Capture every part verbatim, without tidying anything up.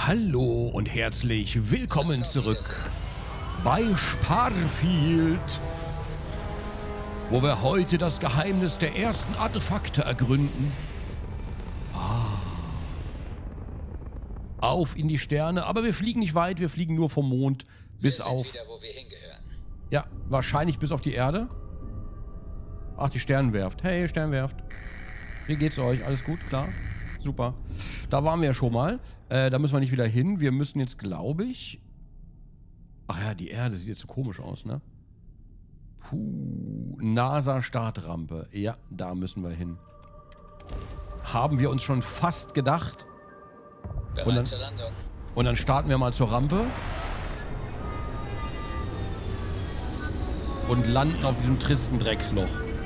Hallo und herzlich willkommen zurück bei Sparfield, wo wir heute das Geheimnis der ersten Artefakte ergründen. Ah. Auf in die Sterne, aber wir fliegen nicht weit, wir fliegen nur vom Mond bis wir sind auf... wieder, wo wir hingehören. Ja, wahrscheinlich bis auf die Erde. Ach, die Sternwerft. Hey, Sternwerft. Wie geht's euch? Alles gut? Klar? Super. Da waren wir ja schon mal. Äh, da müssen wir nicht wieder hin. Wir müssen jetzt, glaube ich... Ach ja, die Erde sieht jetzt so komisch aus, ne? Puh. NASA-Startrampe. Ja, da müssen wir hin. Haben wir uns schon fast gedacht. Bereit Und dann, zur Landung. und dann starten wir mal zur Rampe. Und landen auf diesem tristen Drecksloch.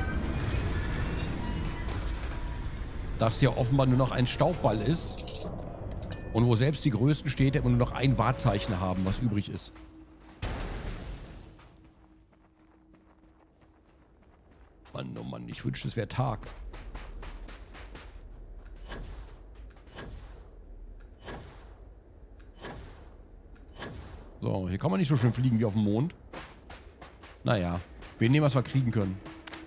Das ja offenbar nur noch ein Staubball ist. Und wo selbst die größten Städte immer nur noch ein Wahrzeichen haben, was übrig ist. Mann, oh Mann, ich wünschte, es wäre Tag. So, hier kann man nicht so schön fliegen wie auf dem Mond. Naja, wir nehmen, was wir kriegen können.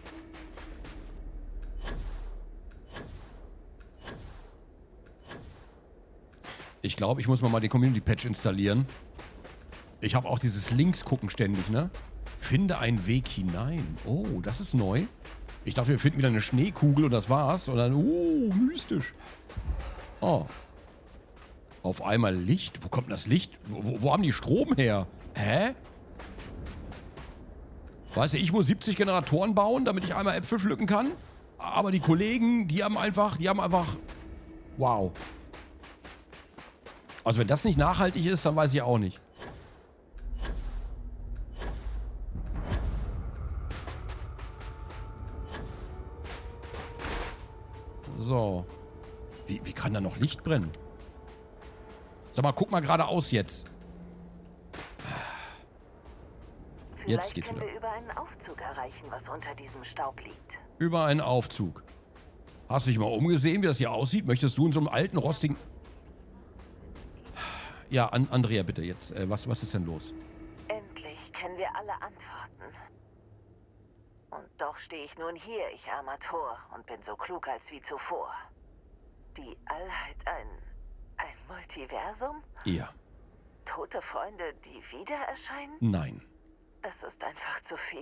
Ich glaube, ich muss mal, mal den Community-Patch installieren. Ich habe auch dieses Links gucken ständig, ne? Finde einen Weg hinein. Oh, das ist neu. Ich dachte, wir finden wieder eine Schneekugel und das war's. Und dann, oh, mystisch. Oh. Auf einmal Licht. Wo kommt denn das Licht? Wo, wo, wo haben die Strom her? Hä? Weißt du, ich muss siebzig Generatoren bauen, damit ich einmal Äpfel pflücken kann. Aber die Kollegen, die haben einfach, die haben einfach... Wow. Also wenn das nicht nachhaltig ist, dann weiß ich auch nicht. So. Wie, wie kann da noch Licht brennen? Sag mal, guck mal geradeaus jetzt. Jetzt geht's wieder. Vielleicht können wir über einen Aufzug erreichen, was unter diesem Staub liegt. Über einen Aufzug. Hast du dich mal umgesehen, wie das hier aussieht? Möchtest du in so einem alten, rostigen... Ja, An Andrea, bitte jetzt. Äh, was, was ist denn los? Endlich kennen wir alle Antworten. Und doch stehe ich nun hier, ich armer Tor, und bin so klug als wie zuvor. Die Allheit ein... ein Multiversum? Ja. Tote Freunde, die wieder erscheinen? Nein. Das ist einfach zu viel.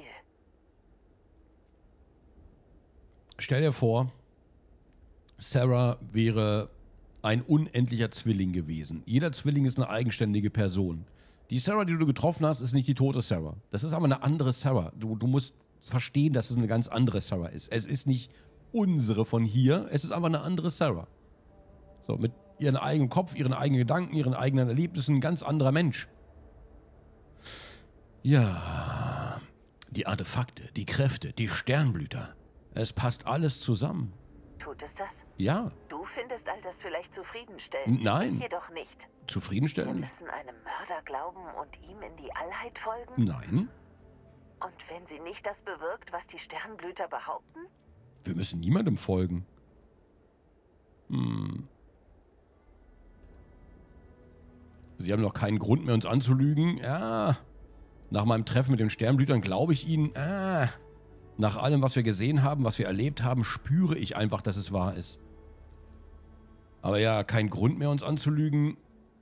Stell dir vor, Sarah wäre ein unendlicher Zwilling gewesen. Jeder Zwilling ist eine eigenständige Person. Die Sarah, die du getroffen hast, ist nicht die tote Sarah. Das ist aber eine andere Sarah. Du, du musst verstehen, dass es eine ganz andere Sarah ist. Es ist nicht unsere von hier, es ist aber eine andere Sarah. So, mit ihrem eigenen Kopf, ihren eigenen Gedanken, ihren eigenen Erlebnissen, ein ganz anderer Mensch. Ja, die Artefakte, die Kräfte, die Sternblüter. Es passt alles zusammen. Tut es das? Ja. Du findest all das vielleicht zufriedenstellend. Nein. Ich jedoch nicht. Wir Zufriedenstellend? müssen einem Mörder glauben und ihm in die Allheit folgen? Nein. Und wenn sie nicht das bewirkt, was die Sternblüter behaupten? Wir müssen niemandem folgen. Hm. Sie haben noch keinen Grund mehr, uns anzulügen. Ja. Nach meinem Treffen mit den Sternblütern glaube ich ihnen. Ah. Nach allem, was wir gesehen haben, was wir erlebt haben, spüre ich einfach, dass es wahr ist. Aber ja, kein Grund mehr, uns anzulügen.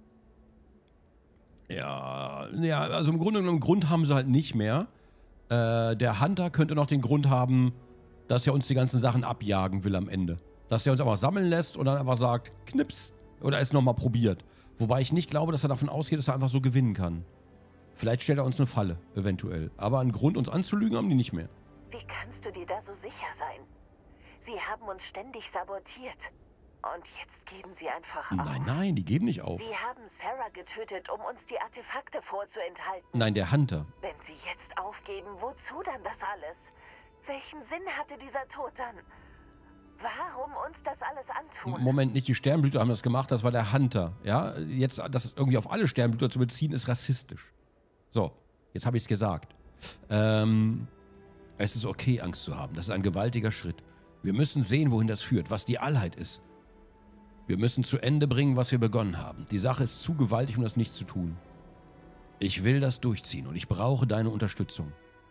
Ja, ja, also im Grunde genommen, Grund haben sie halt nicht mehr. Äh, der Hunter könnte noch den Grund haben, dass er uns die ganzen Sachen abjagen will am Ende. Dass er uns einfach sammeln lässt und dann einfach sagt, knips. Oder es nochmal probiert. Wobei ich nicht glaube, dass er davon ausgeht, dass er einfach so gewinnen kann. Vielleicht stellt er uns eine Falle, eventuell. Aber einen Grund, uns anzulügen, haben die nicht mehr. Wie kannst du dir da so sicher sein? Sie haben uns ständig sabotiert. Und jetzt geben sie einfach auf. Nein, nein, die geben nicht auf. Sie haben Sarah getötet, um uns die Artefakte vorzuenthalten. Nein, der Hunter. Wenn sie jetzt aufgeben, wozu dann das alles? Welchen Sinn hatte dieser Tod dann? Warum uns das alles antun? Moment, nicht die Sternblüter haben das gemacht, das war der Hunter. Ja, jetzt das irgendwie auf alle Sternblüter zu beziehen, ist rassistisch. So, jetzt habe ich es gesagt. Ähm, es ist okay, Angst zu haben. Das ist ein gewaltiger Schritt. Wir müssen sehen, wohin das führt, was die Allheit ist. Wir müssen zu Ende bringen, was wir begonnen haben. Die Sache ist zu gewaltig, um das nicht zu tun. Ich will das durchziehen und ich brauche deine Unterstützung.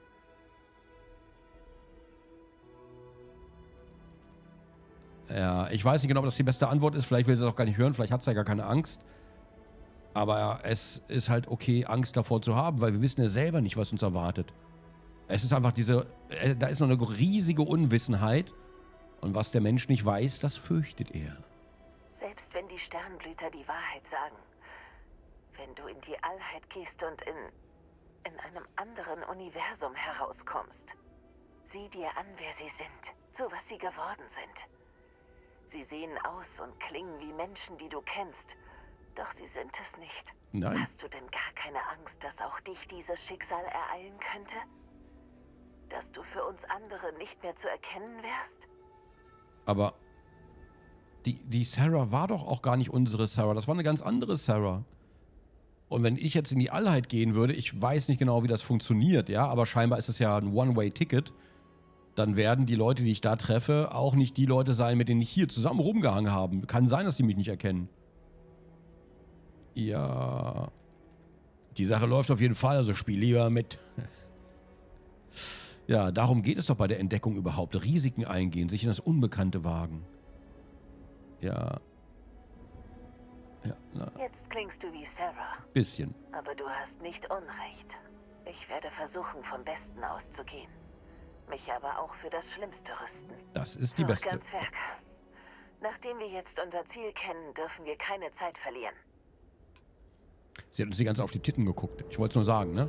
Ja, ich weiß nicht genau, ob das die beste Antwort ist. Vielleicht will sie es auch gar nicht hören. Vielleicht hat sie ja gar keine Angst. Aber es ist halt okay, Angst davor zu haben, weil wir wissen ja selber nicht, was uns erwartet. Es ist einfach diese... Äh, da ist noch eine riesige Unwissenheit. Und was der Mensch nicht weiß, das fürchtet er. Selbst wenn die Sternblüter die Wahrheit sagen, wenn du in die Allheit gehst und in, in einem anderen Universum herauskommst, sieh dir an, wer sie sind, zu was sie geworden sind. Sie sehen aus und klingen wie Menschen, die du kennst, doch sie sind es nicht. Nein. Hast du denn gar keine Angst, dass auch dich dieses Schicksal ereilen könnte? Dass du für uns andere nicht mehr zu erkennen wärst? Aber die, die Sarah war doch auch gar nicht unsere Sarah. Das war eine ganz andere Sarah. Und wenn ich jetzt in die Allheit gehen würde, ich weiß nicht genau, wie das funktioniert, ja, aber scheinbar ist es ja ein One-Way-Ticket, dann werden die Leute, die ich da treffe, auch nicht die Leute sein, mit denen ich hier zusammen rumgehangen habe. Kann sein, dass die mich nicht erkennen. Ja. Die Sache läuft auf jeden Fall, also spiel lieber mit. Ja, darum geht es doch bei der Entdeckung überhaupt. Risiken eingehen, sich in das Unbekannte wagen. Ja. Ja, na. Jetzt klingst du wie Sarah. Bisschen. Aber du hast nicht Unrecht. Ich werde versuchen, vom Besten auszugehen. Mich aber auch für das Schlimmste rüsten. Das ist die So, beste. ganz Werk. Nachdem wir jetzt unser Ziel kennen, dürfen wir keine Zeit verlieren. Sie hat uns die ganze Zeit auf die Titten geguckt. Ich wollte es nur sagen, ne?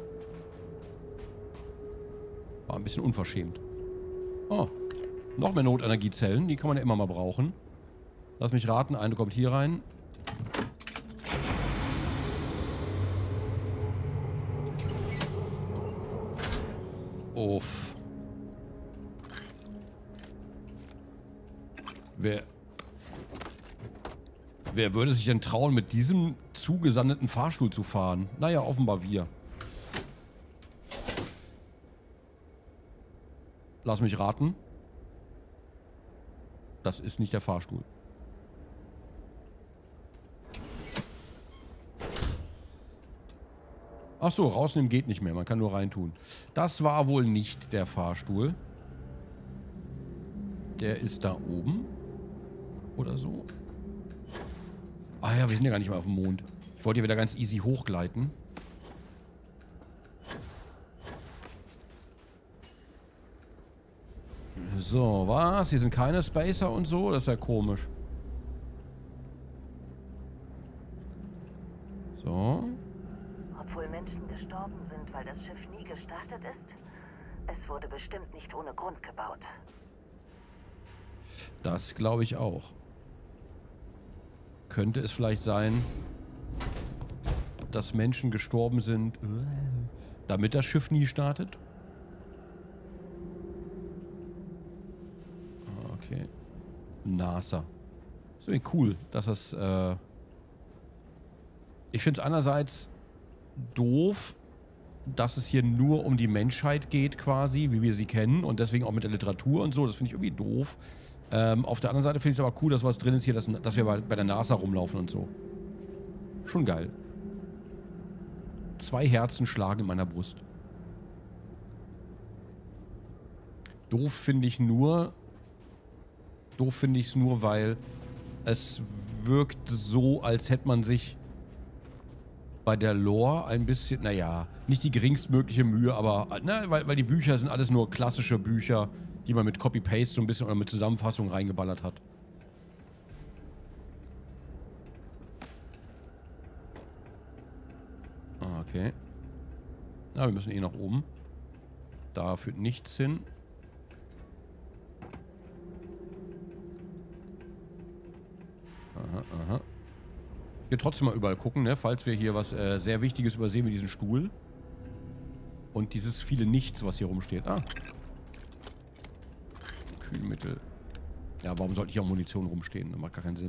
War ein bisschen unverschämt. Oh, noch mehr Notenergiezellen. Die kann man ja immer mal brauchen. Lass mich raten, eine kommt hier rein. Uff. Wer... Wer würde sich denn trauen, mit diesem zugesandeten Fahrstuhl zu fahren? Naja, offenbar wir. Lass mich raten. Das ist nicht der Fahrstuhl. Ach so, rausnehmen geht nicht mehr. Man kann nur reintun. Das war wohl nicht der Fahrstuhl. Der ist da oben. Oder so. Ah ja, wir sind ja gar nicht mehr auf dem Mond. Ich wollte hier wieder ganz easy hochgleiten. So, was? Hier sind keine Spacer und so? Das ist ja komisch. So. Obwohl Menschen gestorben sind, weil das Schiff nie gestartet ist, es wurde bestimmt nicht ohne Grund gebaut. Das glaube ich auch. Könnte es vielleicht sein, dass Menschen gestorben sind, damit das Schiff nie startet? Okay. NASA. Ist irgendwie cool, dass das... Äh ich finde es einerseits doof, dass es hier nur um die Menschheit geht quasi, wie wir sie kennen und deswegen auch mit der Literatur und so. Das finde ich irgendwie doof. Ähm, auf der anderen Seite finde ich es aber cool, dass was drin ist hier, dass, dass wir bei, bei der NASA rumlaufen und so. Schon geil. Zwei Herzen schlagen in meiner Brust. Doof finde ich nur... Doof finde ich es nur, weil es wirkt so, als hätte man sich bei der Lore ein bisschen, naja, nicht die geringstmögliche Mühe, aber, ne, weil, weil die Bücher sind alles nur klassische Bücher, die man mit Copy-Paste so ein bisschen oder mit Zusammenfassung reingeballert hat. Okay. Ja, wir müssen eh nach oben. Da führt nichts hin. Aha, aha. Hier trotzdem mal überall gucken, ne? Falls wir hier was äh, sehr Wichtiges übersehen wie diesen Stuhl. Und dieses viele Nichts, was hier rumsteht. Ah. Kühlmittel. Ja, warum sollte hier auch Munition rumstehen? Das macht gar keinen Sinn.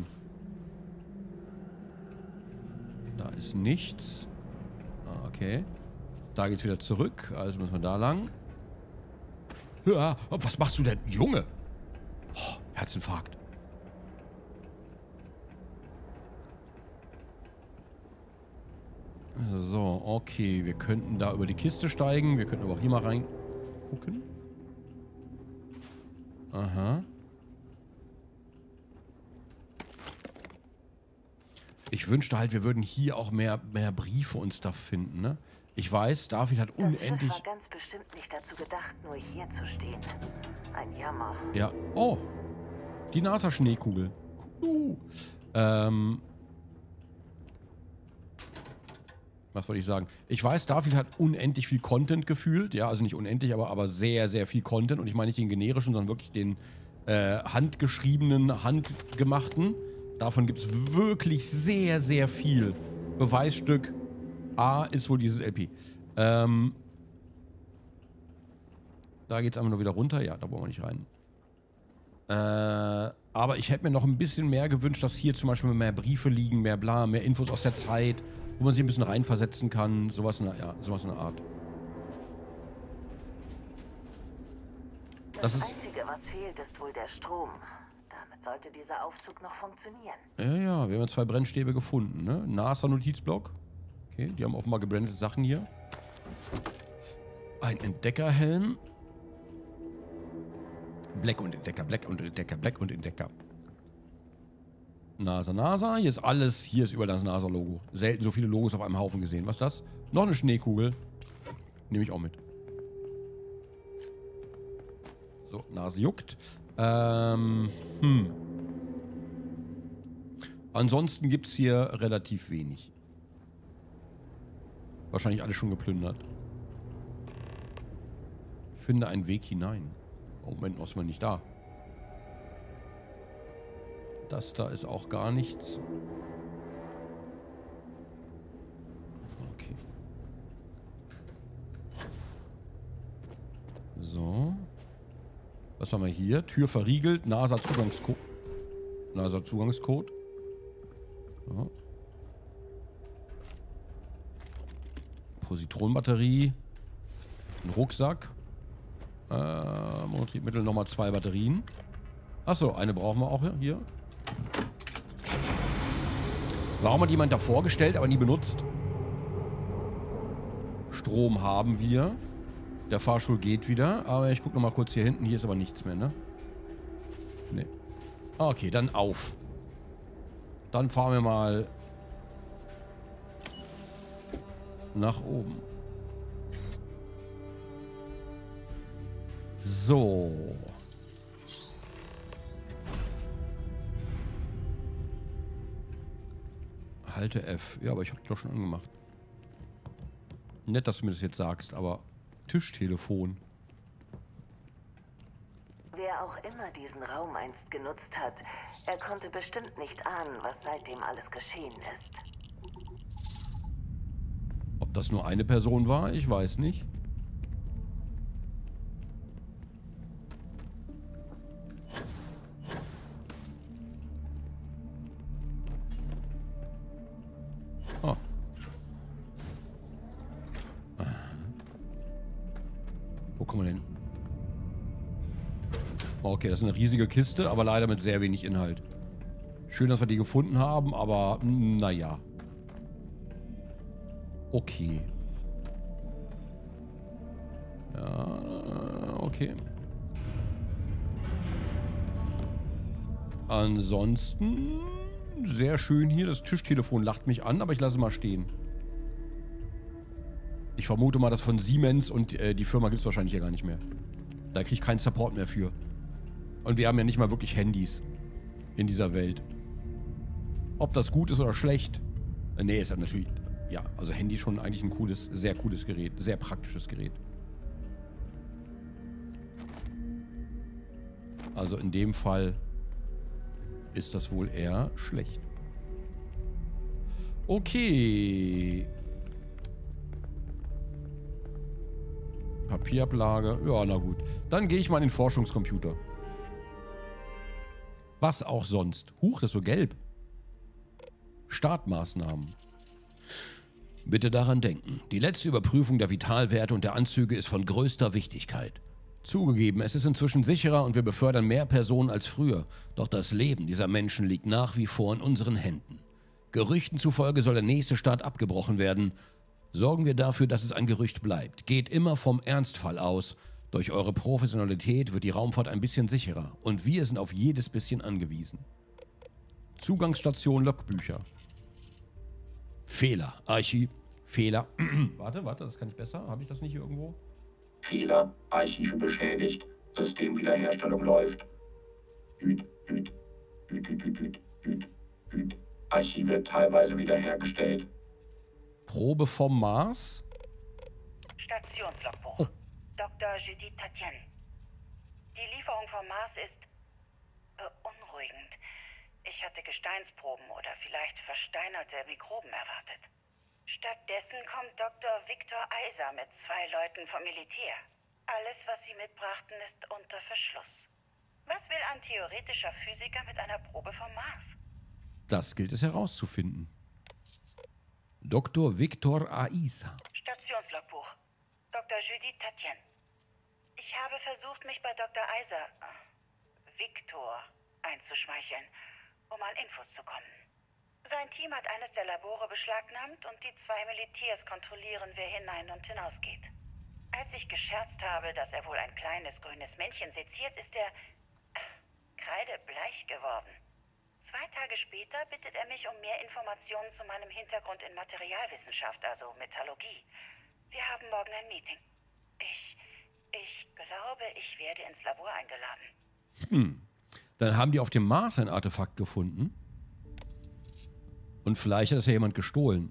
Da ist nichts. Ah, okay. Da geht's wieder zurück. Also müssen wir da lang. Ja, was machst du denn? Junge! Oh, Herzinfarkt. So, okay. Wir könnten da über die Kiste steigen. Wir könnten aber auch hier mal reingucken. Aha. Ich wünschte halt, wir würden hier auch mehr, mehr Briefe und Stuff finden, ne? Ich weiß, David hat unendlich... Das Schiff war ganz bestimmt nicht dazu gedacht, nur hier zu stehen. Ein Jammer. Ja. Oh. Die NASA-Schneekugel. Uh. Ähm... Was wollte ich sagen? Ich weiß, David hat unendlich viel Content gefühlt. Ja, also nicht unendlich, aber, aber sehr, sehr viel Content. Und ich meine nicht den generischen, sondern wirklich den äh, handgeschriebenen, handgemachten. Davon gibt es wirklich sehr, sehr viel. Beweisstück A ist wohl dieses L P. Ähm, da geht es einfach nur wieder runter. Ja, da wollen wir nicht rein. Äh, aber ich hätte mir noch ein bisschen mehr gewünscht, dass hier zum Beispiel mehr Briefe liegen, mehr bla, mehr Infos aus der Zeit, wo man sich ein bisschen reinversetzen kann. Sowas in der, ja, sowas in der Art. Das, das ist Einzige, was fehlt, ist wohl der Strom. Damit sollte dieser Aufzug noch funktionieren. Ja, ja, wir haben zwei Brennstäbe gefunden, ne? NASA-Notizblock. Okay, die haben offenbar gebrandete Sachen hier. Ein Entdeckerhelm. Black und Entdecker, Black und Entdecker, Black und Entdecker. NASA, NASA. Hier ist alles, hier ist überall das NASA-Logo. Selten so viele Logos auf einem Haufen gesehen. Was ist das? Noch eine Schneekugel. Nehme ich auch mit. So, Nase juckt. Ähm, hm. Ansonsten gibt es hier relativ wenig. Wahrscheinlich alles schon geplündert. Finde einen Weg hinein. Oh, Moment, noch ist man nicht da. Das da ist auch gar nichts. Okay. So. Was haben wir hier? Tür verriegelt. NASA-Zugangscode. NASA-Zugangscode. So. Positronenbatterie. Ein Rucksack. Äh, Monotriebmittel, nochmal zwei Batterien. Achso, eine brauchen wir auch hier. Warum hat jemand da vorgestellt, aber nie benutzt? Strom haben wir. Der Fahrstuhl geht wieder. Aber ich gucke nochmal kurz hier hinten. Hier ist aber nichts mehr, ne? Ne. Okay, dann auf. Dann fahren wir mal nach oben. So. Halte F. Ja, aber ich habe die doch schon angemacht. Nett, dass du mir das jetzt sagst, aber Tischtelefon. Wer auch immer diesen Raum einst genutzt hat, er konnte bestimmt nicht ahnen, was seitdem alles geschehen ist. Ob das nur eine Person war, ich weiß nicht. Oh. Wo kommen wir denn? Okay, das ist eine riesige Kiste, aber leider mit sehr wenig Inhalt. Schön, dass wir die gefunden haben, aber naja. Okay. Ja, okay. Ansonsten sehr schön hier. Das Tischtelefon lacht mich an, aber ich lasse es mal stehen. Ich vermute mal, das von Siemens und äh, die Firma gibt es wahrscheinlich ja gar nicht mehr. Da kriege ich keinen Support mehr für. Und wir haben ja nicht mal wirklich Handys in dieser Welt. Ob das gut ist oder schlecht? Äh, nee, ist ja natürlich... Ja, also Handy ist schon eigentlich ein cooles, sehr cooles Gerät. Sehr praktisches Gerät. Also in dem Fall ist das wohl eher schlecht. Okay. Papierablage. Ja, na gut. Dann gehe ich mal in den Forschungscomputer. Was auch sonst. Huch, das ist so gelb. Startmaßnahmen. Bitte daran denken, die letzte Überprüfung der Vitalwerte und der Anzüge ist von größter Wichtigkeit. Zugegeben, es ist inzwischen sicherer und wir befördern mehr Personen als früher, doch das Leben dieser Menschen liegt nach wie vor in unseren Händen. Gerüchten zufolge soll der nächste Start abgebrochen werden. Sorgen wir dafür, dass es ein Gerücht bleibt. Geht immer vom Ernstfall aus. Durch eure Professionalität wird die Raumfahrt ein bisschen sicherer. Und wir sind auf jedes bisschen angewiesen. Zugangsstation Logbücher. Fehler. Archiv. Fehler. warte, warte, das kann ich besser. Habe ich das nicht hier irgendwo? Fehler. Archive beschädigt. Systemwiederherstellung läuft. Hüt, hüt, hüt, hüt, hüt, hüt, hüt, hüt. Archive teilweise wiederhergestellt. Probe vom Mars. Stationslogbuch. Oh. Doktor Judith Tatien. Die Lieferung vom Mars ist beunruhigend. Ich hatte Gesteinsproben oder vielleicht versteinerte Mikroben erwartet. Stattdessen kommt Doktor Victor Eiser mit zwei Leuten vom Militär. Alles, was sie mitbrachten, ist unter Verschluss. Was will ein theoretischer Physiker mit einer Probe vom Mars? Das gilt es herauszufinden. Doktor Victor Aiza. Stationslogbuch. Doktor Judith Tatien. Ich habe versucht, mich bei Doktor Eiser, äh, Victor, einzuschmeicheln, um an Infos zu kommen. Sein Team hat eines der Labore beschlagnahmt und die zwei Militärs kontrollieren, wer hinein und hinausgeht. Als ich gescherzt habe, dass er wohl ein kleines grünes Männchen seziert, ist er äh, kreidebleich geworden. Zwei Tage später bittet er mich um mehr Informationen zu meinem Hintergrund in Materialwissenschaft, also Metallurgie. Wir haben morgen ein Meeting. Ich, ich glaube, ich werde ins Labor eingeladen. Hm. Dann haben die auf dem Mars ein Artefakt gefunden. Und vielleicht hat das ja jemand gestohlen.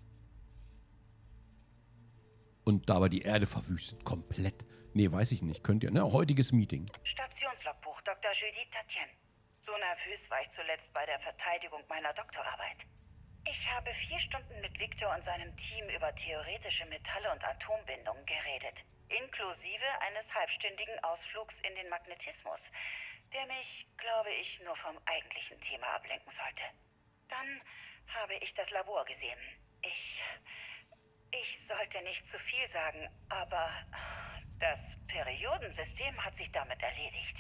Und dabei die Erde verwüstet. Komplett. Nee, weiß ich nicht. Könnt ihr, ne? Heutiges Meeting. Stationslogbuch, Doktor Judith Tatien. So nervös war ich zuletzt bei der Verteidigung meiner Doktorarbeit. Ich habe vier Stunden mit Victor und seinem Team über theoretische Metalle und Atombindungen geredet. Inklusive eines halbstündigen Ausflugs in den Magnetismus, der mich, glaube ich, nur vom eigentlichen Thema ablenken sollte. Dann habe ich das Labor gesehen. Ich... Ich sollte nicht zu viel sagen, aber das Periodensystem hat sich damit erledigt.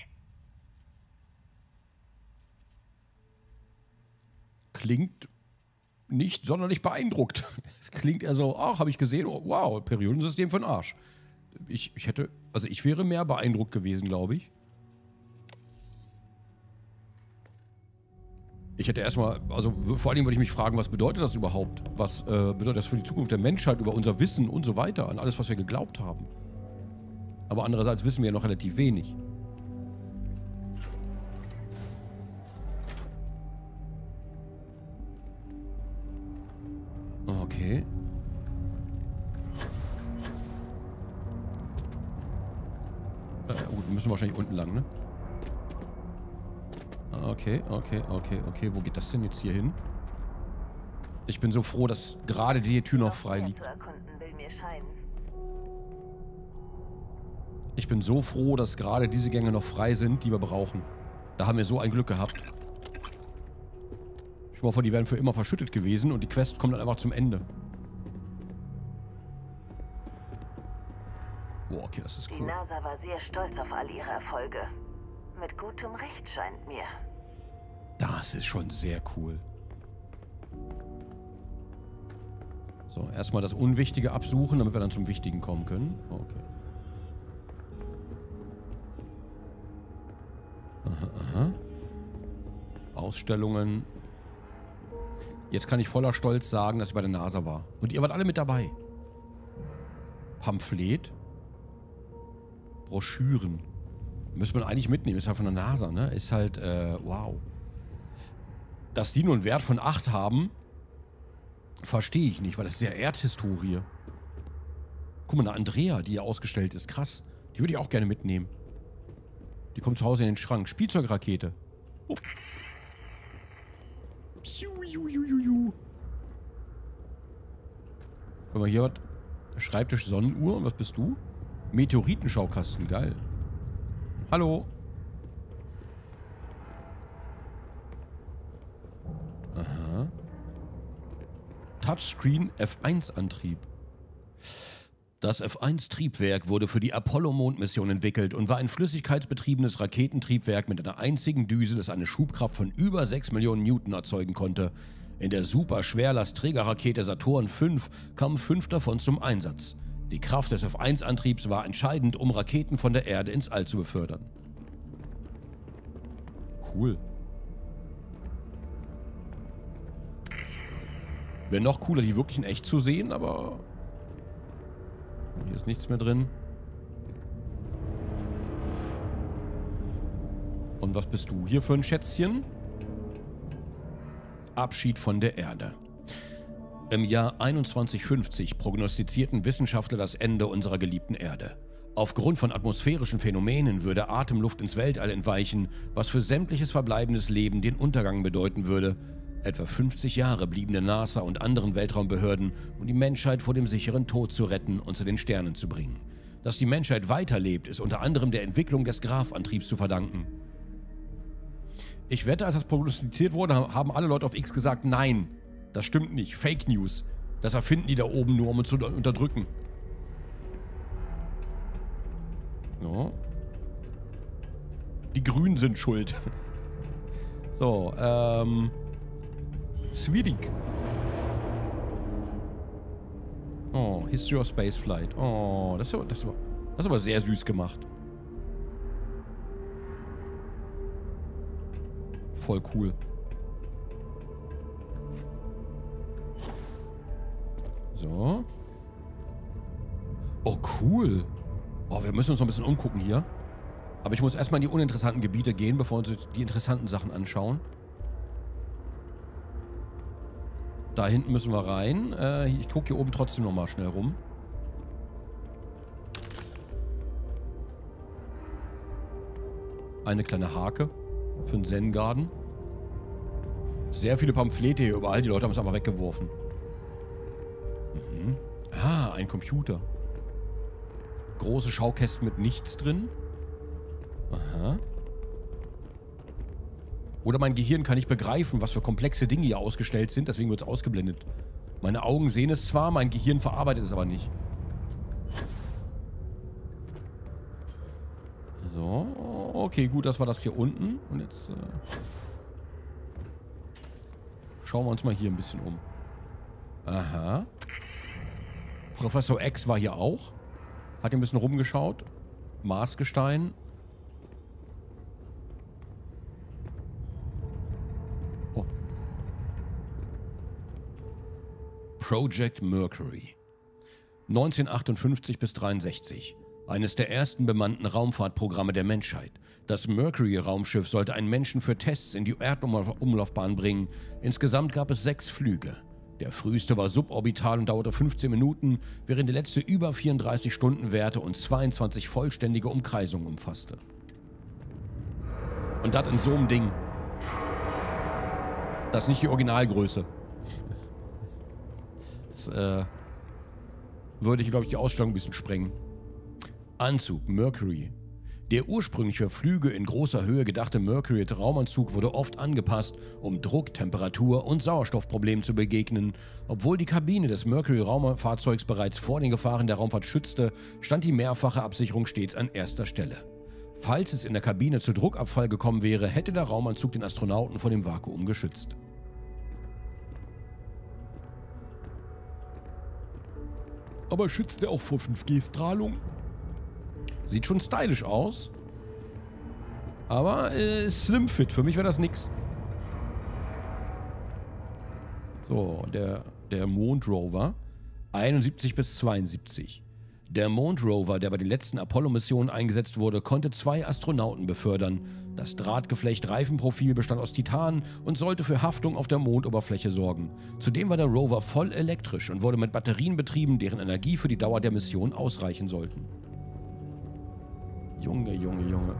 Klingt nicht sonderlich beeindruckt. Es klingt eher so, ach, habe ich gesehen, oh, wow, Periodensystem für den Arsch. Ich, ich hätte, also ich wäre mehr beeindruckt gewesen, glaube ich. Ich hätte erstmal, also vor allem würde ich mich fragen, was bedeutet das überhaupt? Was äh, bedeutet das für die Zukunft der Menschheit, über unser Wissen und so weiter, an alles, was wir geglaubt haben? Aber andererseits wissen wir ja noch relativ wenig. Okay. Äh, gut, wir müssen wahrscheinlich unten lang, ne? Okay, okay, okay, okay. Wo geht das denn jetzt hier hin? Ich bin so froh, dass gerade die Tür noch frei liegt. Ich bin so froh, dass gerade diese Gänge noch frei sind, die wir brauchen. Da haben wir so ein Glück gehabt. Ich stell mal vor, die wären für immer verschüttet gewesen und die Quest kommt dann einfach zum Ende. Boah, okay, das ist cool. Die NASA war sehr stolz auf all ihre Erfolge. Mit gutem Recht, scheint mir. Das ist schon sehr cool. So, erstmal das Unwichtige absuchen, damit wir dann zum Wichtigen kommen können. Okay. Aha, aha. Ausstellungen. Jetzt kann ich voller Stolz sagen, dass ich bei der NASA war. Und ihr wart alle mit dabei. Pamphlet. Broschüren. Müsste man eigentlich mitnehmen. Ist halt von der NASA, ne? Ist halt, äh, wow. Dass die nur einen Wert von acht haben, verstehe ich nicht, weil das ist ja Erdhistorie. Guck mal, eine Andrea, die hier ausgestellt ist. Krass. Die würde ich auch gerne mitnehmen. Die kommt zu Hause in den Schrank. Spielzeugrakete. Oh. Piu, ju, ju, ju, ju. Guck mal, hier was. Schreibtisch Sonnenuhr. Und was bist du? Meteoritenschaukasten. Geil. Hallo. Aha. Touchscreen F eins Antrieb. Das F eins Triebwerk wurde für die Apollo-Mondmission entwickelt und war ein flüssigkeitsbetriebenes Raketentriebwerk mit einer einzigen Düse, das eine Schubkraft von über sechs Millionen Newton erzeugen konnte. In der Super-Schwerlastträgerrakete Saturn fünf kamen fünf davon zum Einsatz. Die Kraft des F eins Antriebs war entscheidend, um Raketen von der Erde ins All zu befördern. Cool. Wäre noch cooler, die wirklich in echt zu sehen, aber hier ist nichts mehr drin. Und was bist du hier für ein Schätzchen? Abschied von der Erde. Im Jahr einundzwanzig fünfzig prognostizierten Wissenschaftler das Ende unserer geliebten Erde. Aufgrund von atmosphärischen Phänomenen würde Atemluft ins Weltall entweichen, was für sämtliches verbleibendes Leben den Untergang bedeuten würde. Etwa fünfzig Jahre blieben der NASA und anderen Weltraumbehörden, um die Menschheit vor dem sicheren Tod zu retten und zu den Sternen zu bringen. Dass die Menschheit weiterlebt, ist unter anderem der Entwicklung des Graphantriebs zu verdanken. Ich wette, als das prognostiziert wurde, haben alle Leute auf X gesagt, nein, das stimmt nicht, Fake News. Das erfinden die da oben nur, um uns zu unterdrücken. Ja. Die Grünen sind schuld. So, ähm... Svidik. Oh, History of Spaceflight. Oh, das ist, aber, das, ist aber, das ist aber sehr süß gemacht. Voll cool. So. Oh, cool. Oh, wir müssen uns noch ein bisschen umgucken hier. Aber ich muss erstmal in die uninteressanten Gebiete gehen, bevor wir uns die interessanten Sachen anschauen. Da hinten müssen wir rein. Äh, ich gucke hier oben trotzdem nochmal schnell rum. Eine kleine Hake für den Zen-Garden. Sehr viele Pamphlete hier überall. Die Leute haben es einfach weggeworfen. Mhm. Ah, ein Computer. Große Schaukästen mit nichts drin. Aha. Oder mein Gehirn kann nicht begreifen, was für komplexe Dinge hier ausgestellt sind, deswegen wird es ausgeblendet. Meine Augen sehen es zwar, mein Gehirn verarbeitet es aber nicht. So, okay, gut, das war das hier unten. Und jetzt äh, schauen wir uns mal hier ein bisschen um. Aha. Professor X war hier auch. Hat hier ein bisschen rumgeschaut. Marsgestein. Oh. Project Mercury. neunzehnhundertachtundfünfzig bis dreiundsechzig. Eines der ersten bemannten Raumfahrtprogramme der Menschheit. Das Mercury-Raumschiff sollte einen Menschen für Tests in die Erdumlaufbahn bringen. Insgesamt gab es sechs Flüge. Der früheste war suborbital und dauerte fünfzehn Minuten, während der letzte über vierunddreißig Stunden währte und zweiundzwanzig vollständige Umkreisungen umfasste. Und das in so einem Ding. Das ist nicht die Originalgröße. Das äh, würde ich, glaube ich, die Ausstellung ein bisschen sprengen. Anzug Mercury. Der ursprünglich für Flüge in großer Höhe gedachte Mercury-Raumanzug wurde oft angepasst, um Druck-, Temperatur- und Sauerstoffproblemen zu begegnen. Obwohl die Kabine des Mercury-Raumfahrzeugs bereits vor den Gefahren der Raumfahrt schützte, stand die mehrfache Absicherung stets an erster Stelle. Falls es in der Kabine zu Druckabfall gekommen wäre, hätte der Raumanzug den Astronauten vor dem Vakuum geschützt. Aber schützt er auch vor fünf G Strahlung? Sieht schon stylisch aus. Aber äh, slim fit. Für mich wäre das nix. So, der, der Mondrover. einundsiebzig bis zweiundsiebzig. Der Mondrover, der bei den letzten Apollo-Missionen eingesetzt wurde, konnte zwei Astronauten befördern. Das Drahtgeflecht-Reifenprofil bestand aus Titan und sollte für Haftung auf der Mondoberfläche sorgen. Zudem war der Rover voll elektrisch und wurde mit Batterien betrieben, deren Energie für die Dauer der Mission ausreichen sollten. Junge, Junge, Junge.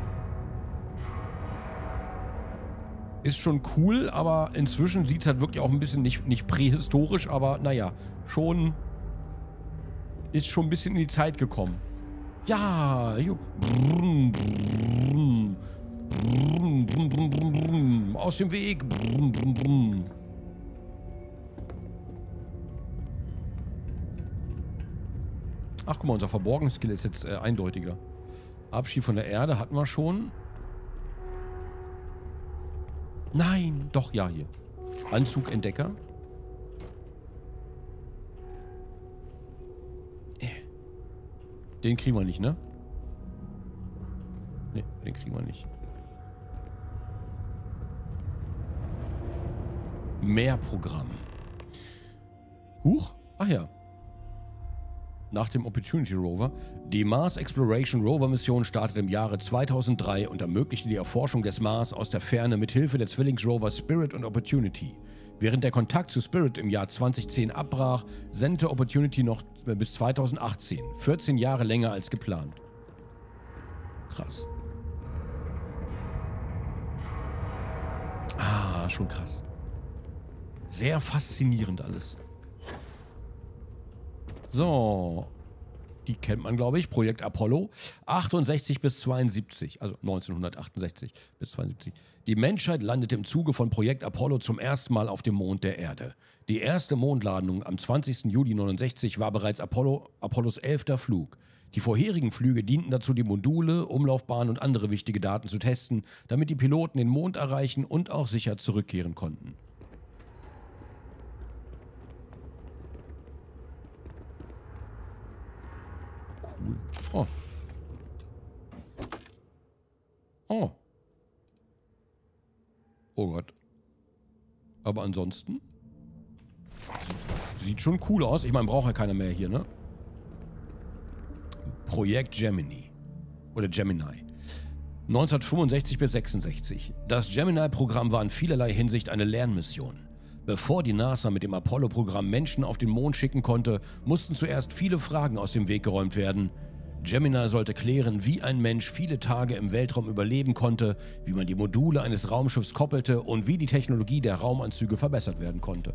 Ist schon cool, aber inzwischen sieht es halt wirklich auch ein bisschen nicht, nicht prähistorisch, aber naja, schon ist schon ein bisschen in die Zeit gekommen. Ja, jo. Brumm, brumm, brumm, brumm, brumm, brumm, brumm. Aus dem Weg. Brumm, brumm, brumm. Ach, guck mal, unser Verborgen-Skill ist jetzt äh, eindeutiger. Abschied von der Erde hatten wir schon. Nein, doch, ja, hier. Anzugentdecker. Den kriegen wir nicht, ne? Ne, den kriegen wir nicht. Mehr Programm. Huch? Ach ja. Nach dem Opportunity Rover. Die Mars Exploration Rover Mission startet im Jahre zweitausenddrei und ermöglichte die Erforschung des Mars aus der Ferne mit Hilfe der Zwillingsrover Spirit und Opportunity. Während der Kontakt zu Spirit im Jahr zweitausendzehn abbrach, sendete Opportunity noch bis zweitausendachtzehn. vierzehn Jahre länger als geplant. Krass. Ah, schon krass. Sehr faszinierend alles. So. Die kennt man, glaube ich. Projekt Apollo. achtundsechzig bis zweiundsiebzig. Also neunzehnhundertachtundsechzig bis zweiundsiebzig. Die Menschheit landete im Zuge von Projekt Apollo zum ersten Mal auf dem Mond der Erde. Die erste Mondlandung am zwanzigsten Juli neunundsechzig war bereits Apollo, Apollos elfter Flug. Die vorherigen Flüge dienten dazu, die Module, Umlaufbahn und andere wichtige Daten zu testen, damit die Piloten den Mond erreichen und auch sicher zurückkehren konnten. Cool. Oh. Oh. Oh Gott. Aber ansonsten sieht schon cool aus. Ich meine, braucht ja keiner mehr hier, ne? Projekt Gemini. Oder Gemini. neunzehnhundertfünfundsechzig bis sechsundsechzig. Das Gemini-Programm war in vielerlei Hinsicht eine Lernmission. Bevor die NASA mit dem Apollo-Programm Menschen auf den Mond schicken konnte, mussten zuerst viele Fragen aus dem Weg geräumt werden. Gemini sollte klären, wie ein Mensch viele Tage im Weltraum überleben konnte, wie man die Module eines Raumschiffs koppelte und wie die Technologie der Raumanzüge verbessert werden konnte.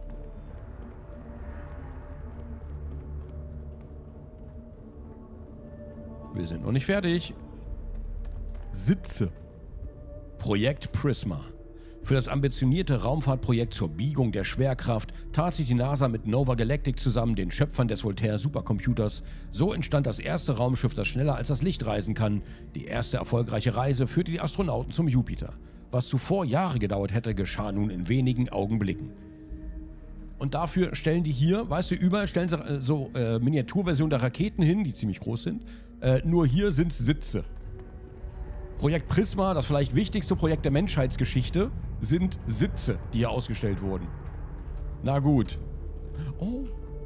Wir sind noch nicht fertig. Sitze. Projekt Prisma. Für das ambitionierte Raumfahrtprojekt zur Biegung der Schwerkraft tat sich die NASA mit Nova Galactic zusammen, den Schöpfern des Voltaire-Supercomputers. So entstand das erste Raumschiff, das schneller als das Licht reisen kann. Die erste erfolgreiche Reise führte die Astronauten zum Jupiter. Was zuvor Jahre gedauert hätte, geschah nun in wenigen Augenblicken. Und dafür stellen die hier, weißt du, überall stellen sie äh, so äh, Miniaturversionen der Raketen hin, die ziemlich groß sind. Äh, nur hier sind es Sitze. Projekt Prisma, das vielleicht wichtigste Projekt der Menschheitsgeschichte, sind Sitze, die hier ausgestellt wurden. Na gut. Oh.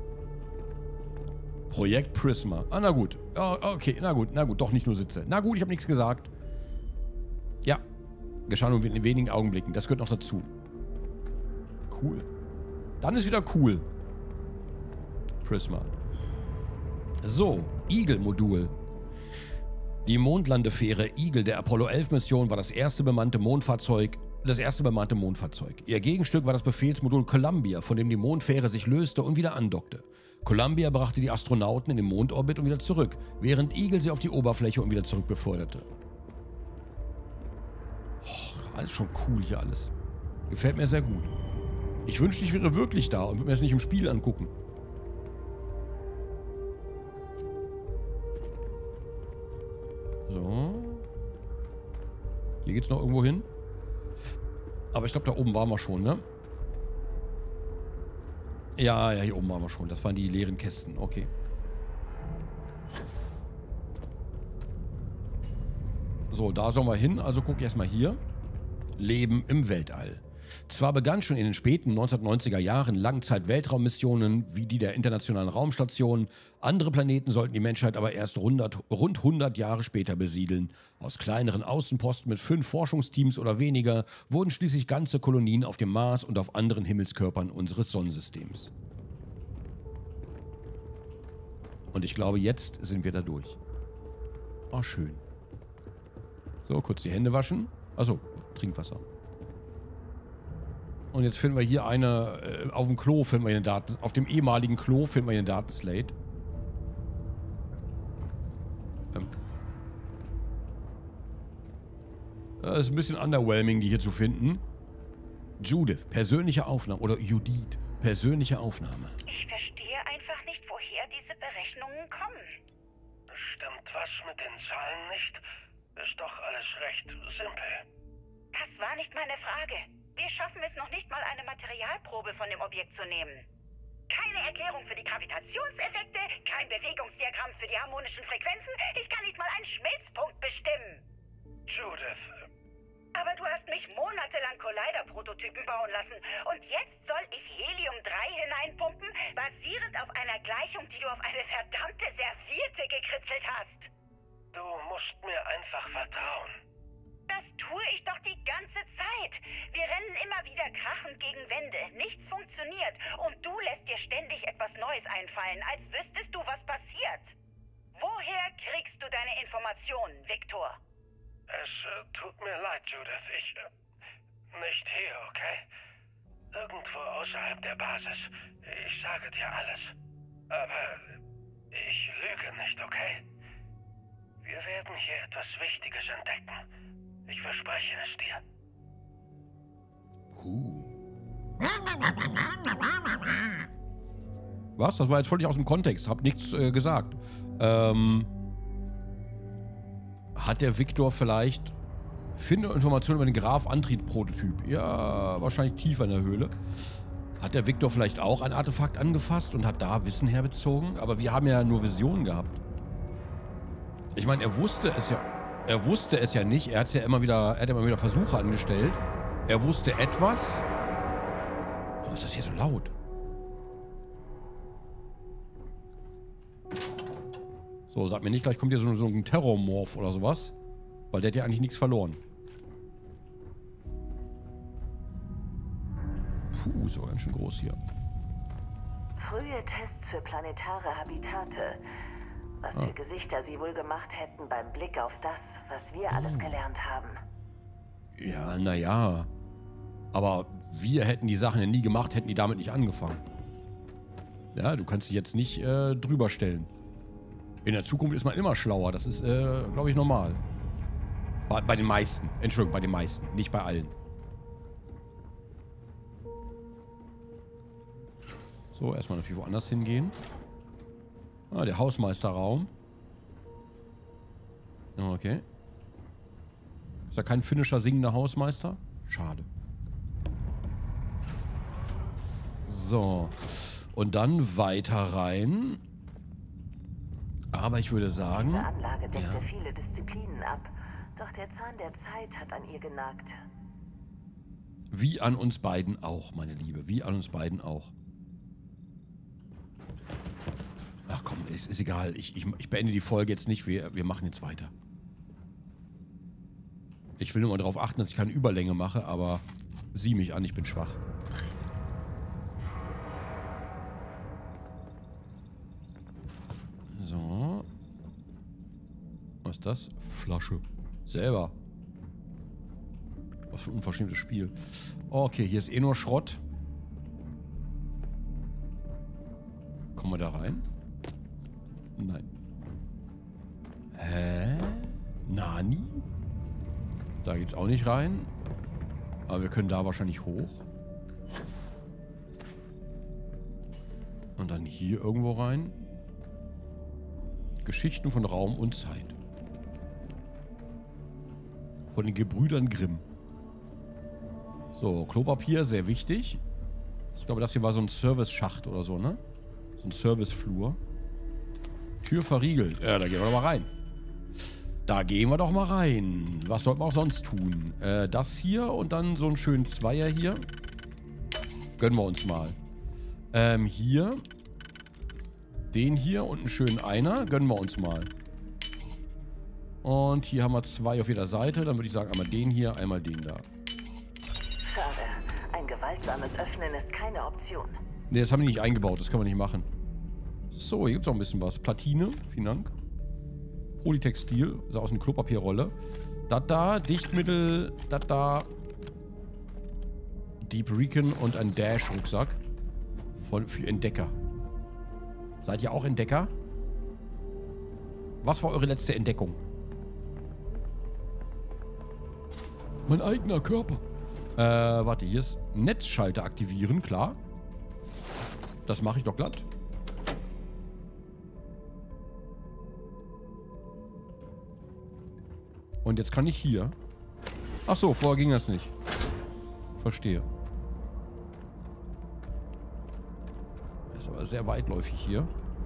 Projekt Prisma. Ah, na gut. Oh, okay, na gut, na gut, doch nicht nur Sitze. Na gut, ich habe nichts gesagt. Ja, geschah nur in wenigen Augenblicken. Das gehört noch dazu. Cool. Dann ist wieder cool. Prisma. So, Eagle-Modul. Die Mondlandefähre Eagle der Apollo elf Mission war das erste bemannte Mondfahrzeug, das erste bemannte Mondfahrzeug. Ihr Gegenstück war das Befehlsmodul Columbia, von dem die Mondfähre sich löste und wieder andockte. Columbia brachte die Astronauten in den Mondorbit und wieder zurück, während Eagle sie auf die Oberfläche und wieder zurück beförderte. Oh, alles schon cool hier alles. Gefällt mir sehr gut. Ich wünschte, ich wäre wirklich da und würde mir das nicht im Spiel angucken. So. Hier geht's noch irgendwo hin. Aber ich glaube, da oben waren wir schon, ne? Ja, ja, hier oben waren wir schon. Das waren die leeren Kästen. Okay. So, da sollen wir hin. Also guck erstmal hier. Leben im Weltall. Zwar begann schon in den späten neunzehnhundertneunziger Jahren Langzeit-Weltraummissionen wie die der Internationalen Raumstation, andere Planeten sollten die Menschheit aber erst hundert, rund hundert Jahre später besiedeln. Aus kleineren Außenposten mit fünf Forschungsteams oder weniger wurden schließlich ganze Kolonien auf dem Mars und auf anderen Himmelskörpern unseres Sonnensystems. Und ich glaube, jetzt sind wir da durch. Oh, schön. So, kurz die Hände waschen. Achso, Trinkwasser. Und jetzt finden wir hier eine, äh, auf dem Klo finden wir hier eine Daten, auf dem ehemaligen Klo finden wir hier eine Datenslate. Ähm. Das ist ein bisschen underwhelming, die hier zu finden. Judith, persönliche Aufnahme. Oder Judith, persönliche Aufnahme. Ich verstehe einfach nicht, woher diese Berechnungen kommen. Stimmt was mit den Zahlen nicht? Ist doch alles recht simpel. Das war nicht meine Frage. Wir schaffen es noch nicht mal, eine Materialprobe von dem Objekt zu nehmen. Keine Erklärung für die Gravitationseffekte, kein Bewegungsdiagramm für die harmonischen Frequenzen. Ich kann nicht mal einen Schmelzpunkt bestimmen. Judith, Aber du hast mich monatelang Collider-Prototypen bauen lassen. Und jetzt soll ich Helium drei hineinpumpen, basierend auf einer Gleichung, die du auf eine verdammte Serviette gekritzelt hast. du musst mir einfach vertrauen. Das tue ich doch die ganze Zeit. Wir rennen immer wieder krachend gegen Wände. Nichts funktioniert. Und du lässt dir ständig etwas Neues einfallen, als wüsstest du, was passiert. Woher kriegst du deine Informationen, Viktor? Es äh, tut mir leid, Judith. Ich... Äh, nicht hier, okay? Irgendwo außerhalb der Basis. Ich sage dir alles. Aber ich lüge nicht, okay? Wir werden hier etwas Wichtiges entdecken. Ich verspreche es dir. Huh. Was? Das war jetzt völlig aus dem Kontext. Hab nichts äh, gesagt. Ähm, hat der Viktor vielleicht... Finde Informationen über den Graf-Antrieb-Prototyp. Ja, wahrscheinlich tiefer in der Höhle. Hat der Viktor vielleicht auch ein Artefakt angefasst und hat da Wissen herbezogen? Aber wir haben ja nur Visionen gehabt. Ich meine, er wusste es ja... Er wusste es ja nicht. Er hat ja immer wieder, er hat immer wieder Versuche angestellt. Er wusste etwas. Warum ist das hier so laut? So, sag mir nicht, gleich kommt hier so, so ein Terrormorph oder sowas. Weil der hat ja eigentlich nichts verloren. Puh, ist aber ganz schön groß hier. Frühe Tests für planetare Habitate. Was Ah. für Gesichter sie wohl gemacht hätten beim Blick auf das, was wir alles gelernt haben. Ja, naja. Aber wir hätten die Sachen ja nie gemacht, hätten die damit nicht angefangen. Ja, du kannst dich jetzt nicht äh, drüber stellen. In der Zukunft ist man immer schlauer. Das ist, äh, glaube ich, normal. Bei, bei den meisten. Entschuldigung, bei den meisten. Nicht bei allen. So, erstmal natürlich woanders hingehen. Ah, der Hausmeisterraum. Okay. Ist da kein finnischer singender Hausmeister? Schade. So. Und dann weiter rein. Aber ich würde sagen... Diese Anlage deckte ja. viele Disziplinen ab. Doch der Zahn der Zeit hat an ihr genagt. Wie an uns beiden auch, meine Liebe. Wie an uns beiden auch. Ach komm, ist, ist egal. Ich, ich, ich beende die Folge jetzt nicht. Wir, wir machen jetzt weiter. Ich will nur mal darauf achten, dass ich keine Überlänge mache, aber sieh mich an, ich bin schwach. So. Was ist das? Flasche. Selber. Was für ein unverschämtes Spiel. Okay, hier ist eh nur Schrott. Kommen wir da rein? Nein. Hä? Nani? Da geht's auch nicht rein. Aber wir können da wahrscheinlich hoch. Und dann hier irgendwo rein. Geschichten von Raum und Zeit. Von den Gebrüdern Grimm. So, Klopapier, sehr wichtig. Ich glaube, das hier war so ein Service-Schacht oder so, ne? So ein Serviceflur. Tür verriegelt. Ja, da gehen wir doch mal rein. Da gehen wir doch mal rein. Was sollten wir auch sonst tun? Äh, das hier und dann so einen schönen Zweier hier. Gönnen wir uns mal. Ähm, hier. Den hier und einen schönen Einer. Gönnen wir uns mal. Und hier haben wir zwei auf jeder Seite. Dann würde ich sagen, einmal den hier, einmal den da. Schade. Ein gewaltsames Öffnen ist keine Option. Ne, das haben die nicht eingebaut. Das können wir nicht machen. So, hier gibt es auch ein bisschen was. Platine, vielen Dank. Polytextil, also aus einer Klopapierrolle. Das da, Dichtmittel, das da. Deep Recon und ein Dash-Rucksack. Von, für Entdecker. Seid ihr auch Entdecker? Was war eure letzte Entdeckung? Mein eigener Körper. Äh, warte, hier ist Netzschalter aktivieren, klar. Das mache ich doch glatt. Und jetzt kann ich hier... Ach so, vorher ging das nicht. Verstehe. Ist aber sehr weitläufig hier.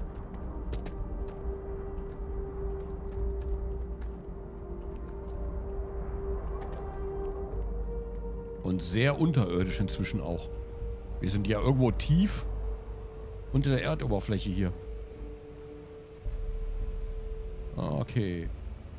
Und sehr unterirdisch inzwischen auch. Wir sind ja irgendwo tief unter der Erdoberfläche hier. Okay.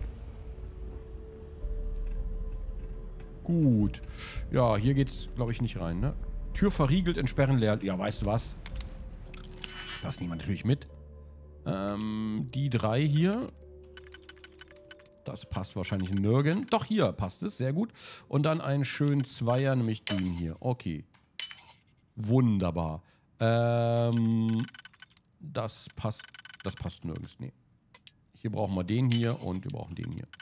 Gut. Ja, hier geht's, glaube ich, nicht rein, ne? Tür verriegelt, entsperren leer. Ja, weißt du was? Das nehmen wir natürlich mit. Ähm, die drei hier. Das passt wahrscheinlich nirgends. Doch, hier passt es. Sehr gut. Und dann einen schönen Zweier, nämlich den hier. Okay. Wunderbar. Ähm, das passt. Das passt nirgends. Nee. Hier brauchen wir den hier und wir brauchen den hier.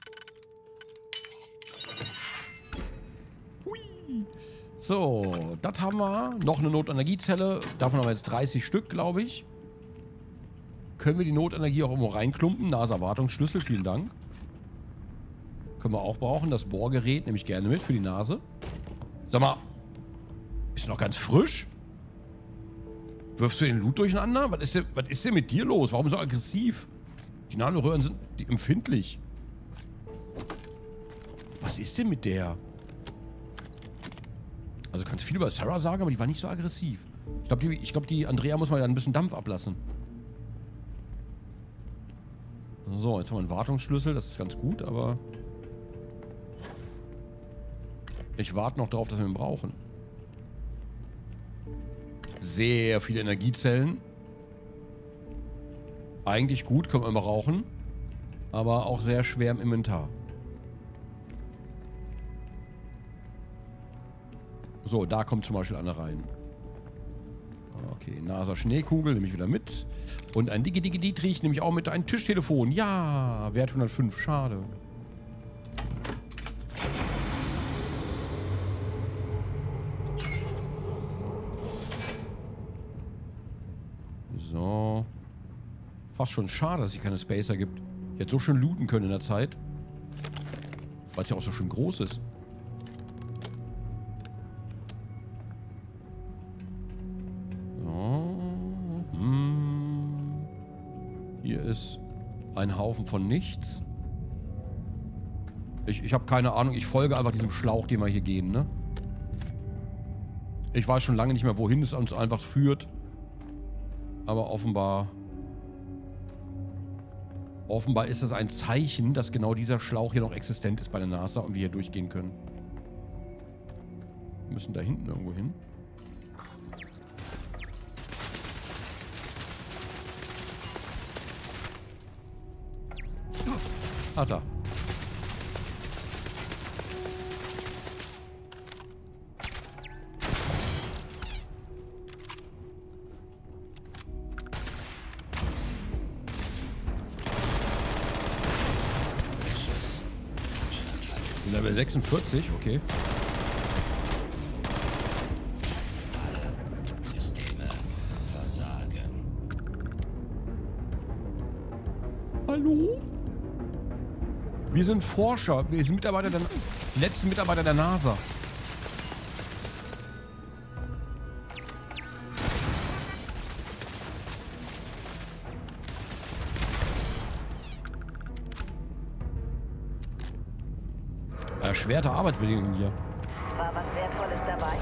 Hui. So, das haben wir. Noch eine Notenergiezelle. Davon haben wir jetzt dreißig Stück, glaube ich. Können wir die Notenergie auch irgendwo reinklumpen? Naserwartungsschlüssel, vielen Dank. Können wir auch brauchen. Das Bohrgerät nehme ich gerne mit für die Nase. Sag mal, ist noch ganz frisch? Wirfst du den Loot durcheinander? Was ist denn, was ist denn mit dir los? Warum so aggressiv? Die Nanoröhren sind die empfindlich. Was ist denn mit der? Also kannst viel über Sarah sagen, aber die war nicht so aggressiv. Ich glaube, die, ich glaub, die Andrea muss mal ein bisschen Dampf ablassen. So, jetzt haben wir einen Wartungsschlüssel. Das ist ganz gut, aber... Ich warte noch darauf, dass wir ihn brauchen. Sehr viele Energiezellen. Eigentlich gut, können wir immer rauchen. Aber auch sehr schwer im Inventar. So, da kommt zum Beispiel eine rein. Okay, NASA Schneekugel nehme ich wieder mit. Und ein Digi Digi Dietrich nehme ich auch mit. Ein Tischtelefon. Ja, Wert hundertfünf. Schade. So. Fast schon schade, dass es keine Spacer gibt. Ich hätte so schön looten können in der Zeit. Weil es ja auch so schön groß ist. So. Hm. Hier ist ein Haufen von nichts. Ich, ich habe keine Ahnung. Ich folge einfach diesem Schlauch, den wir hier gehen, ne? Ich weiß schon lange nicht mehr, wohin es uns einfach führt. Aber offenbar... Offenbar ist das ein Zeichen, dass genau dieser Schlauch hier noch existent ist bei der NASA und wir hier durchgehen können. Wir müssen da hinten irgendwo hin. Ah, da. Level sechsundvierzig, okay. Systeme versagen. Hallo? Wir sind Forscher. Wir sind Mitarbeiter der... Die letzten Mitarbeiter der NASA. Erschwerte Arbeitsbedingungen hier. War was Wertvolles dabei?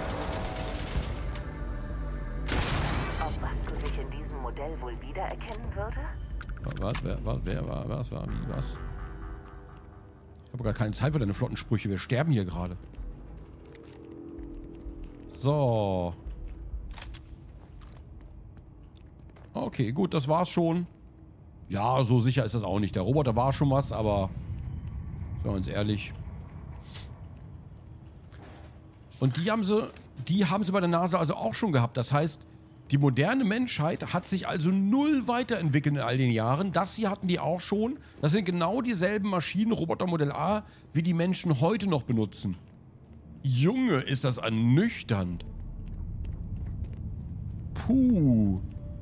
Ob Vasco sich in diesem Modell wohl wiedererkennen würde? Was? Wer, was, wer war? Was war? Wie? Was? Ich habe gar keine Zeit für deine flotten Sprüche. Wir sterben hier gerade. So. Okay, gut, das war's schon. Ja, so sicher ist das auch nicht. Der Roboter war schon was, aber... Seien wir uns ehrlich... Und die haben sie, die haben sie bei der NASA also auch schon gehabt. Das heißt, die moderne Menschheit hat sich also null weiterentwickelt in all den Jahren. Das hier hatten die auch schon. Das sind genau dieselben Maschinen, Roboter Modell A, wie die Menschen heute noch benutzen. Junge, ist das ernüchternd. Puh.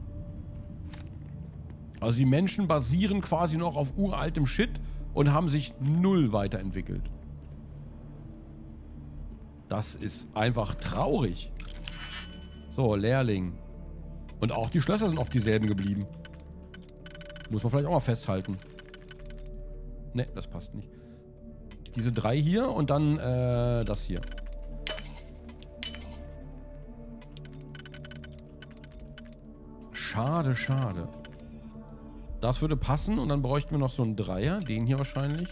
Also die Menschen basieren quasi noch auf uraltem Shit und haben sich null weiterentwickelt. Das ist einfach traurig. So, Lehrling. Und auch die Schlösser sind auch dieselben geblieben. Muss man vielleicht auch mal festhalten. Ne, das passt nicht. Diese drei hier und dann äh, das hier. Schade, schade. Das würde passen und dann bräuchten wir noch so einen Dreier. Den hier wahrscheinlich.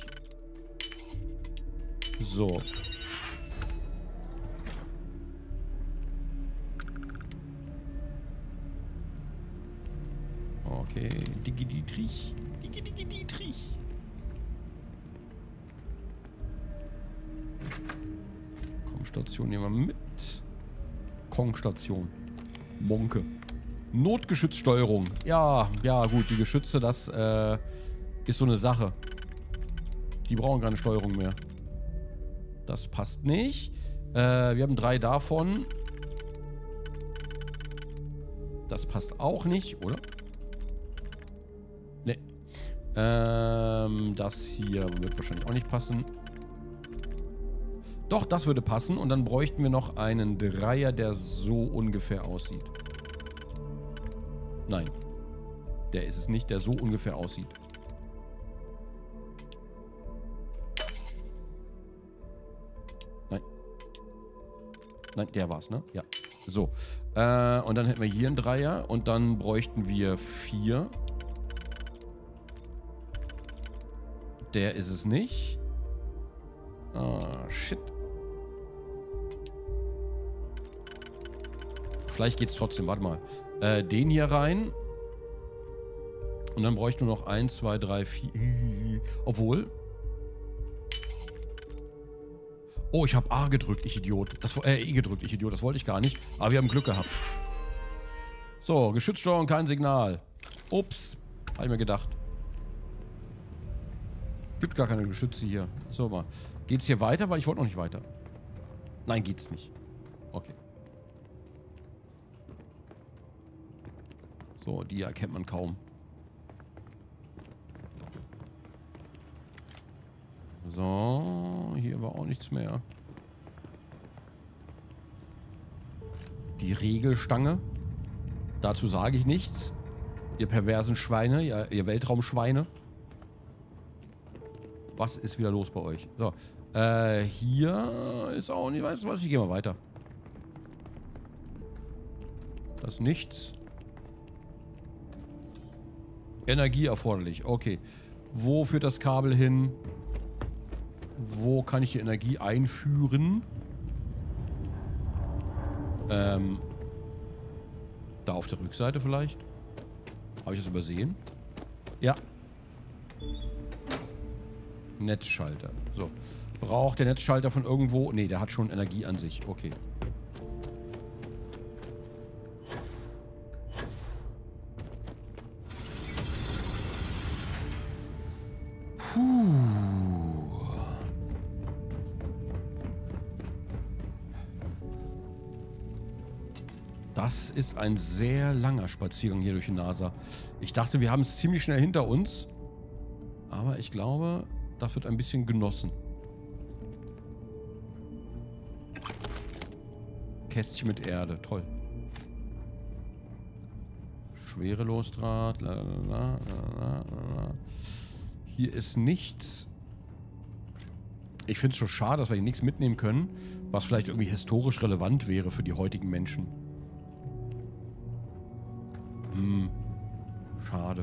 So. Okay. Digi Dietrich. Digi Digi Dietrich. Komm-Station nehmen wir mit. Kong-Station. Monke. Notgeschützsteuerung. Ja, ja gut, die Geschütze, das äh, ist so eine Sache. Die brauchen keine Steuerung mehr. Das passt nicht. Äh, wir haben drei davon. Das passt auch nicht, oder? Ne. Ähm, das hier wird wahrscheinlich auch nicht passen. Doch, das würde passen. Und dann bräuchten wir noch einen Dreier, der so ungefähr aussieht. Nein. Der ist es nicht, der so ungefähr aussieht. Nein. Nein, der war's, ne? Ja. So. Äh, und dann hätten wir hier einen Dreier. Und dann bräuchten wir vier. Der ist es nicht. Ah, shit. Vielleicht geht's trotzdem. Warte mal. Äh, den hier rein. Und dann bräuchte nur noch eins, zwei, drei, vier. Obwohl. Oh, ich habe A gedrückt, ich Idiot. Das, äh, E gedrückt, ich Idiot. Das wollte ich gar nicht. Aber wir haben Glück gehabt. So, Geschützsteuerung, kein Signal. Ups. Habe ich mir gedacht. Gibt gar keine Geschütze hier. So, mal. Geht's hier weiter? Weil ich wollte noch nicht weiter. Nein, geht's nicht. Okay. So, die erkennt man kaum. So, hier war auch nichts mehr. Die Regelstange. Dazu sage ich nichts. Ihr perversen Schweine, ihr, ihr Weltraumschweine. Was ist wieder los bei euch? So, äh, hier ist auch nicht, weißt du was, ich gehe mal weiter. Das ist nichts. Energie erforderlich, okay. Wo führt das Kabel hin? Wo kann ich die Energie einführen? Ähm, da auf der Rückseite vielleicht? Habe ich das übersehen? Ja. Netzschalter. So. Braucht der Netzschalter von irgendwo? Ne, der hat schon Energie an sich. Okay. Das ist ein sehr langer Spaziergang hier durch die NASA. Ich dachte, wir haben es ziemlich schnell hinter uns. Aber ich glaube, das wird ein bisschen genossen. Kästchen mit Erde, toll. Schwerelosdraht. Lalalala. Hier ist nichts. Ich finde es schon schade, dass wir hier nichts mitnehmen können, was vielleicht irgendwie historisch relevant wäre für die heutigen Menschen. Hm. Schade.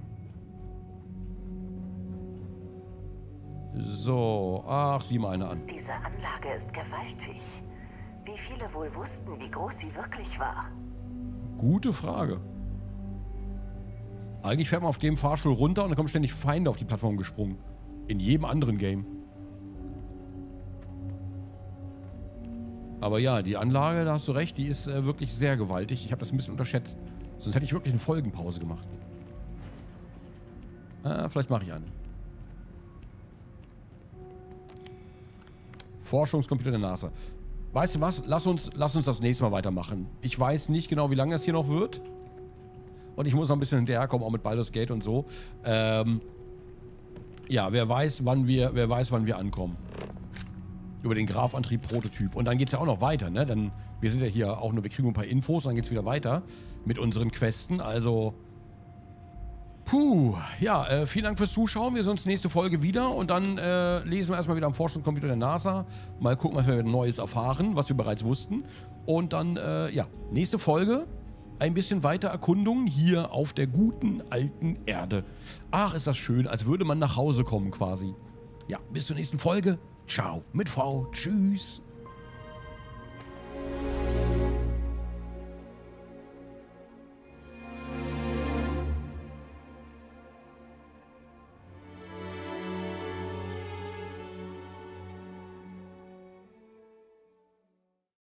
So. Ach, sieh mal eine an. Diese Anlage ist gewaltig. Wie viele wohl wussten, wie groß sie wirklich war? Gute Frage. Eigentlich fährt man auf dem Fahrstuhl runter und dann kommen ständig Feinde auf die Plattform gesprungen. In jedem anderen Game. Aber ja, die Anlage, da hast du recht, die ist äh, wirklich sehr gewaltig. Ich habe das ein bisschen unterschätzt. Sonst hätte ich wirklich eine Folgenpause gemacht. Äh, vielleicht mache ich eine. Forschungscomputer der NASA. Weißt du was? Lass uns, lass uns das nächste Mal weitermachen. Ich weiß nicht genau, wie lange es hier noch wird. Und ich muss noch ein bisschen hinterherkommen, auch mit Baldur's Gate und so. Ähm, ja, wer weiß, wann wir, wer weiß, wann wir ankommen. Über den Graphantrieb-Prototyp. Und dann geht es ja auch noch weiter, ne? Dann, wir sind ja hier auch nur, wir kriegen ein paar Infos und dann geht es wieder weiter mit unseren Questen. Also, puh, ja, äh, vielen Dank fürs Zuschauen. Wir sehen uns nächste Folge wieder und dann äh, lesen wir erstmal wieder am Forschungscomputer der NASA. Mal gucken, was wir wieder Neues erfahren, was wir bereits wussten. Und dann, äh, ja, nächste Folge. Ein bisschen weiter Erkundung hier auf der guten alten Erde. Ach, ist das schön, als würde man nach Hause kommen quasi. Ja, bis zur nächsten Folge. Ciao, mit V. Tschüss.